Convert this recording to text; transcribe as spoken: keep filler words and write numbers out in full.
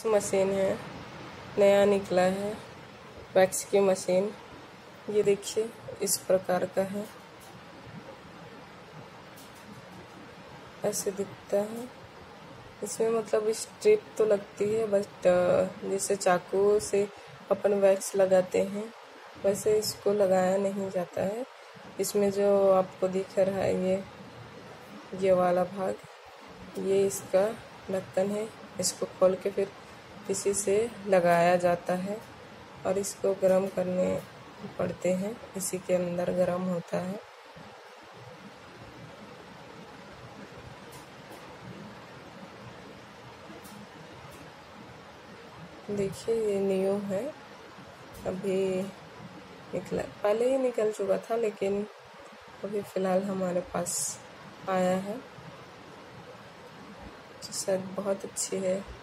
Machine है, नया निकला है वैक्स की मशीन। ये देखिए इस प्रकार का है, ऐसे दिखता है। इसमें मतलब स्ट्रिप तो लगती है, बट जैसे चाकू से अपन वैक्स लगाते हैं वैसे इसको लगाया नहीं जाता है। इसमें जो आपको दिख रहा है ये ये वाला भाग, ये इसका ढक्कन है। इसको खोल के फिर किसी से लगाया जाता है और इसको गर्म करने पड़ते हैं, इसी के अंदर गर्म होता है। देखिए ये न्यू है, अभी निकला, पहले ही निकल चुका था लेकिन अभी फ़िलहाल हमारे पास आया है। शायद बहुत अच्छी है।